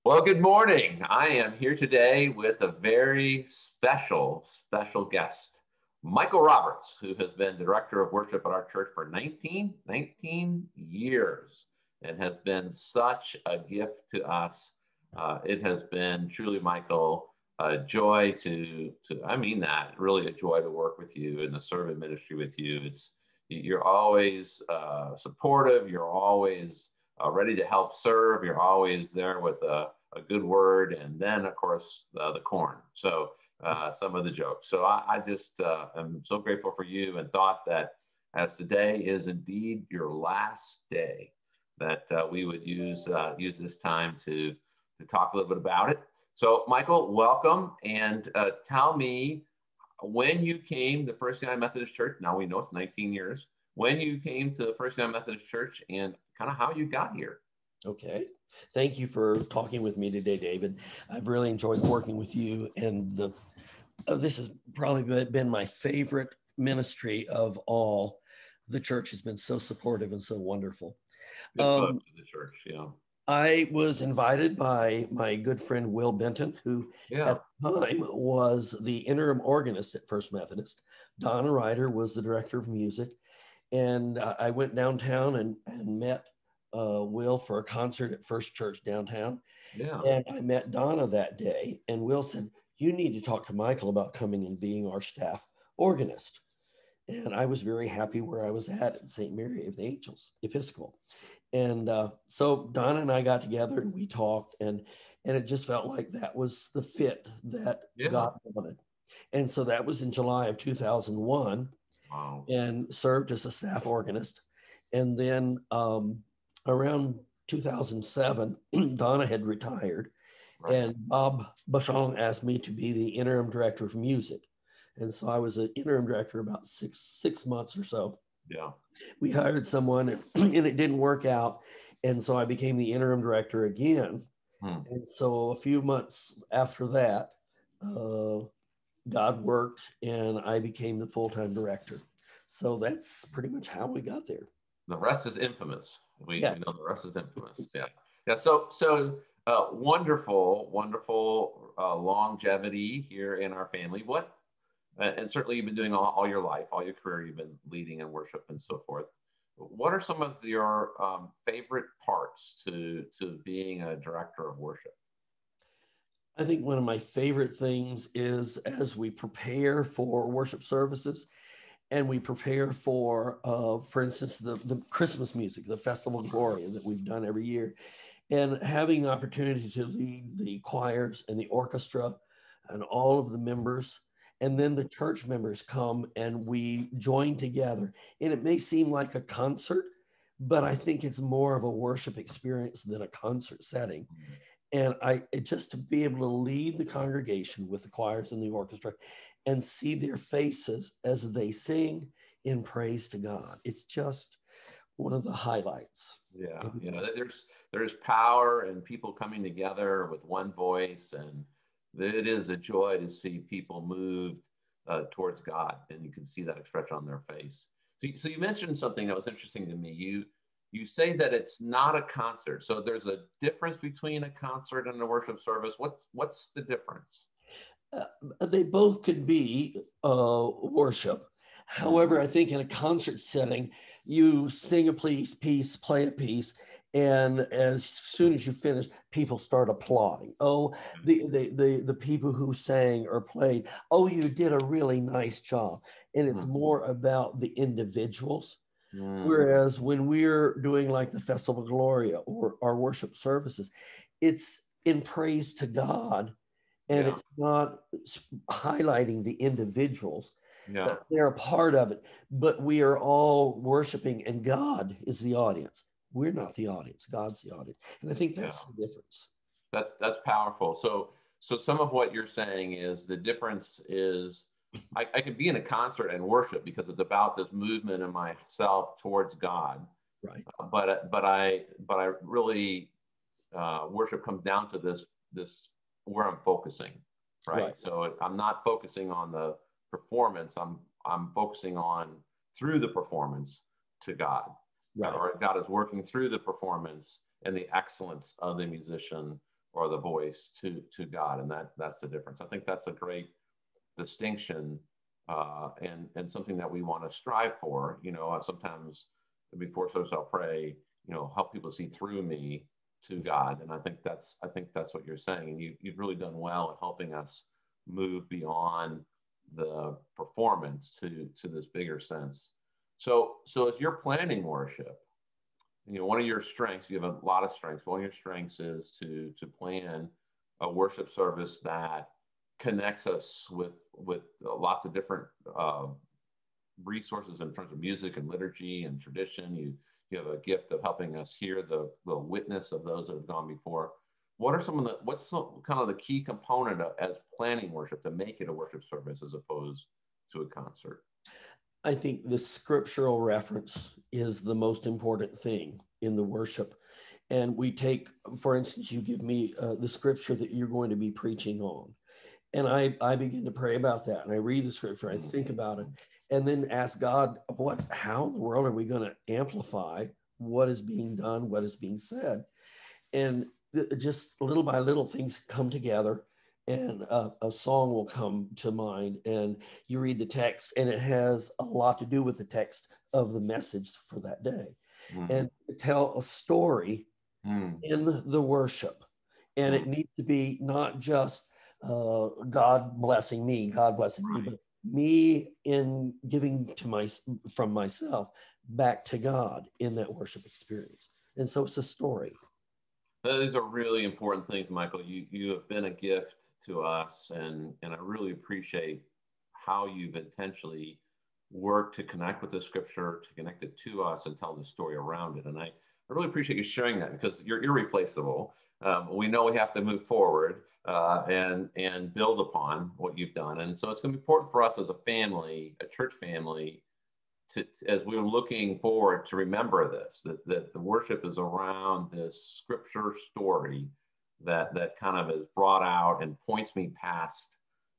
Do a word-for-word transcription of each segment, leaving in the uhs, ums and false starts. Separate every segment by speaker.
Speaker 1: Well, good morning. I am here today with a very special, special guest, Michael Roberts, who has been director of worship at our church for nineteen, nineteen years and has been such a gift to us. Uh, it has been truly, Michael, a joy to, to, I mean that, really a joy to work with you and to serve in ministry with you. It's, you're always uh, supportive. You're always uh, ready to help serve. You're always there with a, a good word. And then, of course, uh, the corn. So uh, some of the jokes. So I, I just uh, am so grateful for you and thought that as today is indeed your last day, that uh, we would use uh, use this time to, to talk a little bit about it. So Michael, welcome. And uh, tell me, when you came to First United Methodist Church, now we know it's nineteen years, when you came to First United Methodist Church and kind of how you got here.
Speaker 2: Okay. Thank you for talking with me today, David. I've really enjoyed working with you, and the uh, this has probably been my favorite ministry of all. The church has been so supportive and so wonderful.
Speaker 1: Good
Speaker 2: Um,
Speaker 1: to the church, yeah.
Speaker 2: I was invited by my good friend Will Benton, who
Speaker 1: Yeah.
Speaker 2: at the time was the interim organist at First Methodist. Donna Ryder was the director of music. And uh, I went downtown and, and met uh, Will for a concert at First Church downtown.
Speaker 1: Yeah.
Speaker 2: And I met Donna that day. And Will said, "You need to talk to Michael about coming and being our staff organist." And I was very happy where I was at at Saint Mary of the Angels Episcopal. And uh, so Donna and I got together and we talked, and and it just felt like that was the fit that
Speaker 1: Yeah.
Speaker 2: God wanted. And so that was in July of two thousand one.
Speaker 1: Wow.
Speaker 2: And served as a staff organist. And then um, around two thousand seven, Donna had retired,
Speaker 1: Right.
Speaker 2: and Bob Bachon asked me to be the interim director of music. And so I was an interim director about six six months or so.
Speaker 1: Yeah.
Speaker 2: We hired someone and, and it didn't work out. And so I became the interim director again.
Speaker 1: Hmm.
Speaker 2: And so a few months after that, uh, God worked and I became the full-time director. So that's pretty much how we got there.
Speaker 1: The rest is infamous. We,
Speaker 2: Yeah.
Speaker 1: we know the rest is infamous. Yeah. Yeah. So, so uh, wonderful, wonderful uh, longevity here in our family. What, uh, and certainly you've been doing all, all your life, all your career, you've been leading in worship and so forth. What are some of your um, favorite parts to, to being a director of worship?
Speaker 2: I think one of my favorite things is as we prepare for worship services and we prepare for, uh, for instance, the, the Christmas music, the Festival of Gloria that we've done every year, and having the opportunity to lead the choirs and the orchestra and all of the members. And then the church members come and we join together. And it may seem like a concert, but I think it's more of a worship experience than a concert setting. And I it just to be able to lead the congregation with the choirs and the orchestra and see their faces as they sing in praise to God. It's just one of the highlights.
Speaker 1: Yeah, you know, there's there's power in people coming together with one voice, and it is a joy to see people moved uh, towards God, and you can see that expression on their face. So, so you mentioned something that was interesting to me. You you say that it's not a concert, so there's a difference between a concert and a worship service. What's what's the difference?
Speaker 2: Uh, they both could be uh, worship. However, I think in a concert setting, you sing a piece, piece, play a piece, and as soon as you finish, people start applauding. Oh, the the the, the people who sang or played, oh, you did a really nice job. And it's more about the individuals.
Speaker 1: Mm.
Speaker 2: Whereas when we're doing like the Festival of Gloria or our worship services, it's in praise to God. And
Speaker 1: Yeah.
Speaker 2: it's not highlighting the individuals.
Speaker 1: Yeah.
Speaker 2: They're a part of it, but we are all worshiping, and God is the audience. We're not the audience. God's the audience. And I think that's
Speaker 1: Yeah.
Speaker 2: the difference.
Speaker 1: That, that's powerful. So, so some of what you're saying is the difference is I, I can be in a concert and worship because it's about this movement in myself towards God.
Speaker 2: Right.
Speaker 1: Uh, but, but I, but I really, uh, worship comes down to this, this where I'm focusing, right? right? So I'm not focusing on the performance. I'm, I'm focusing on through the performance to God, right. Or God is working through the performance and the excellence of the musician or the voice to to God, and that that's the difference. I think that's a great distinction, uh, and and something that we want to strive for. You know, uh, sometimes before service I'll pray, you know, help people see through me to God, and I think that's I think that's what you're saying, and you you've really done well at helping us move beyond the performance to to this bigger sense. So so as you're planning worship, you know, one of your strengths, you have a lot of strengths. One of your strengths is to to plan a worship service that connects us with with lots of different uh, resources in terms of music and liturgy and tradition. You you have a gift of helping us hear the, the witness of those that have gone before. What are some of the what's some, kind of the key component of, as planning worship to make it a worship service as opposed to a concert?
Speaker 2: I think the scriptural reference is the most important thing in the worship. And we take, for instance, you give me uh, the scripture that you're going to be preaching on. And I, I begin to pray about that. And I read the scripture, I think about it, and then ask God, what, how in the world are we going to amplify what is being done, what is being said? And just little by little things come together, and a, a song will come to mind, and you read the text, and it has a lot to do with the text of the message for that day. Mm. And tell a story mm. in the worship. And mm. it needs to be not just uh, God blessing me, God blessing right. me, but me in giving to my from myself back to God in that worship experience. And so it's a story.
Speaker 1: Those are really important things, Michael. You you have been a gift to us, and and I really appreciate how you've intentionally worked to connect with the scripture, to connect it to us, and tell the story around it. And I, I really appreciate you sharing that, because you're irreplaceable. Um, we know we have to move forward uh, and and build upon what you've done, and so it's going to be important for us as a family, a church family, To, as we're looking forward to remember this, that, that the worship is around this scripture story that that kind of is brought out and points me past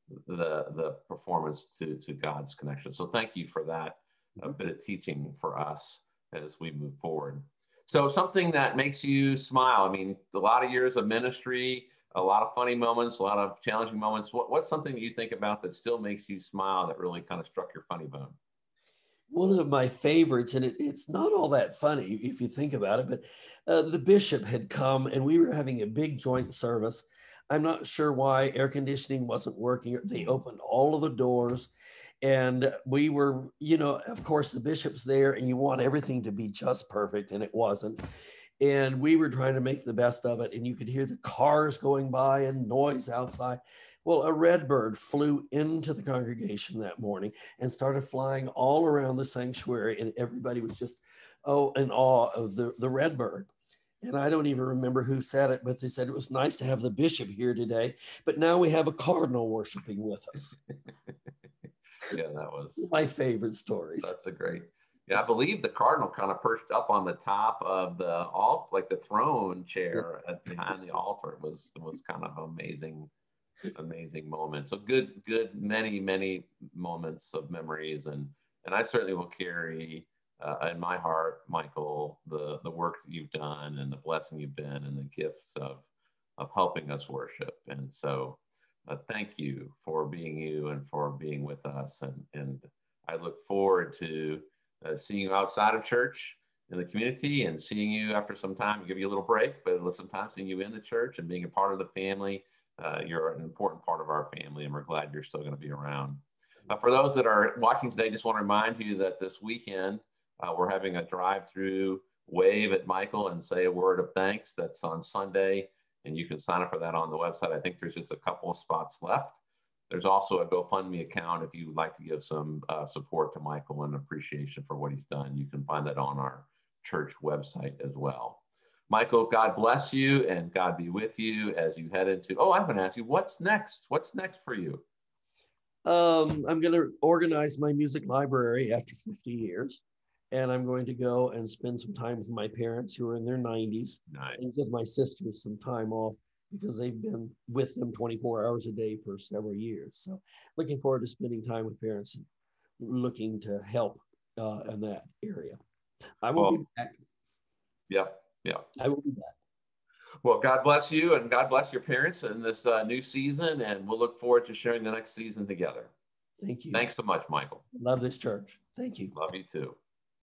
Speaker 1: the the performance to, to God's connection. So thank you for that a bit of teaching for us as we move forward. So something that makes you smile. I mean, a lot of years of ministry, a lot of funny moments, a lot of challenging moments. What, what's something that you think about that still makes you smile, that really kind of struck your funny bone?
Speaker 2: One of my favorites, and it, it's not all that funny if you think about it, but uh, the bishop had come and we were having a big joint service. I'm not sure why air conditioning wasn't working. They opened all of the doors, and we were, you know, of course, the bishop's there and you want everything to be just perfect, and it wasn't. And we were trying to make the best of it, and you could hear the cars going by and noise outside. Well, a red bird flew into the congregation that morning and started flying all around the sanctuary, and everybody was just, oh, in awe of the, the red bird. And I don't even remember who said it, but they said it was nice to have the bishop here today, but now we have a cardinal worshiping with us.
Speaker 1: Yeah, that was
Speaker 2: my favorite stories.
Speaker 1: That's a great. Yeah, I believe the cardinal kind of perched up on the top of the alt, like the throne chair at, behind the altar. It was it was kind of amazing. Amazing moment. So good, good, many, many moments of memories, and and I certainly will carry uh, in my heart, Michael, the the work that you've done and the blessing you've been and the gifts of of helping us worship. And so, uh, thank you for being you and for being with us. And and I look forward to uh, seeing you outside of church in the community, and seeing you after some time. Give you a little break, but sometimes seeing you in the church and being a part of the family. Uh, you're an important part of our family, and we're glad you're still going to be around. Uh, for those that are watching today, just want to remind you that this weekend, uh, we're having a drive-through wave at Michael and say a word of thanks. That's on Sunday, and you can sign up for that on the website. I think there's just a couple of spots left. There's also a GoFundMe account if you would like to give some uh, support to Michael and appreciation for what he's done. You can find that on our church website as well. Michael, God bless you, and God be with you as you head into, oh, I'm going to ask you, what's next? What's next for you?
Speaker 2: Um, I'm going to organize my music library after fifty years, and I'm going to go and spend some time with my parents who are in their nineties.
Speaker 1: Nice.
Speaker 2: And give my sisters some time off because they've been with them twenty-four hours a day for several years. So looking forward to spending time with parents and looking to help uh, in that area. I will well, be back.
Speaker 1: Yep. Yeah.
Speaker 2: I will be back.
Speaker 1: Well, God bless you and God bless your parents in this uh, new season. And we'll look forward to sharing the next season together.
Speaker 2: Thank you.
Speaker 1: Thanks so much, Michael.
Speaker 2: Love this church. Thank you.
Speaker 1: Love you too.